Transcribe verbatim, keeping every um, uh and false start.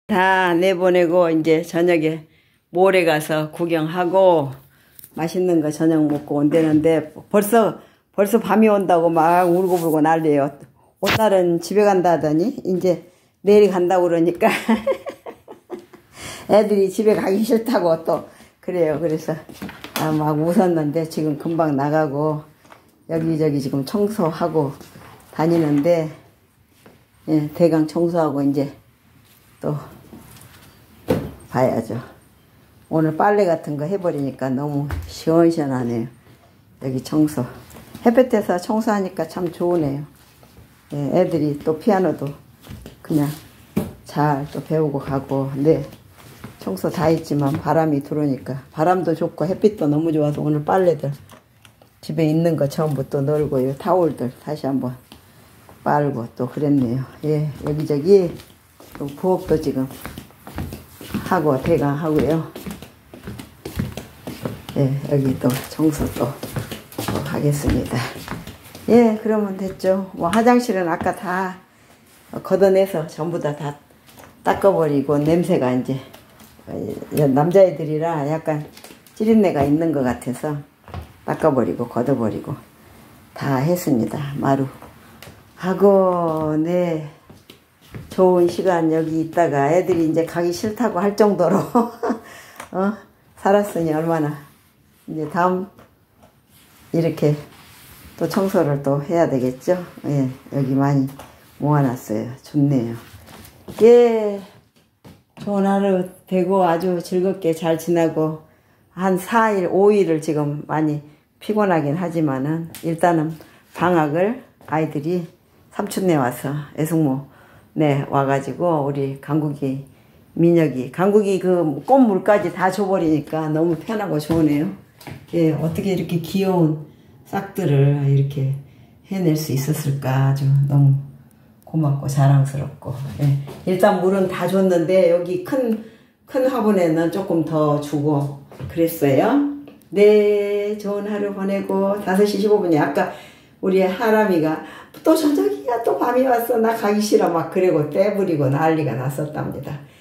다 내보내고 이제 저녁에 모래 가서 구경하고 맛있는 거 저녁 먹고 온다는데 벌써 벌써 밤이 온다고 막 울고불고 난리예요. 오늘은 집에 간다 하더니 이제 내일 간다고 그러니까 애들이 집에 가기 싫다고 또 그래요. 그래서 아, 막 웃었는데 지금 금방 나가고 여기저기 지금 청소하고 다니는데 예, 대강 청소하고 이제 또 봐야죠. 오늘 빨래 같은 거 해버리니까 너무 시원시원하네요. 여기 청소. 햇볕에서 청소하니까 참 좋으네요. 예, 애들이 또 피아노도 그냥 잘 또 배우고 가고. 네, 청소 다 했지만 바람이 들어오니까 바람도 좋고 햇빛도 너무 좋아서 오늘 빨래들 집에 있는 거 전부 또 널고요. 타올들 다시 한번 빨고 또 그랬네요. 예, 여기저기 또 부엌도 지금 하고 대강 하고요. 예, 여기 또 청소 또, 또 하겠습니다. 예, 그러면 됐죠. 뭐 화장실은 아까 다 걷어내서 전부 다 다 닦아버리고 냄새가 이제 남자애들이라 약간 찌린내가 있는 것 같아서 닦아버리고 걷어버리고 다 했습니다. 마루 하고. 네, 좋은 시간 여기 있다가 애들이 이제 가기 싫다고 할 정도로 어? 살았으니 얼마나 이제 다음 이렇게 또 청소를 또 해야 되겠죠. 예, 여기 많이 모아놨어요. 좋네요. 예, 좋은 하루 되고 아주 즐겁게 잘 지나고 한 사 일, 오 일을 지금 많이 피곤하긴 하지만은 일단은 방학을 아이들이 삼촌네 와서 애숙모 네 와가지고 우리 강국이 민혁이 강국이 그 꽃물까지 다 줘버리니까 너무 편하고 좋으네요. 예, 어떻게 이렇게 귀여운 싹들을 이렇게 해낼 수 있었을까 아주 너무 고맙고 자랑스럽고. 예, 일단 물은 다 줬는데 여기 큰, 큰 화분에는 조금 더 주고 그랬어요. 네, 좋은 하루 보내고 다섯 시 십오 분이 아까 우리 하람이가 또 저녁이야 또 밤이 왔어 나 가기 싫어 막 그러고 떼부리고 난리가 났었답니다.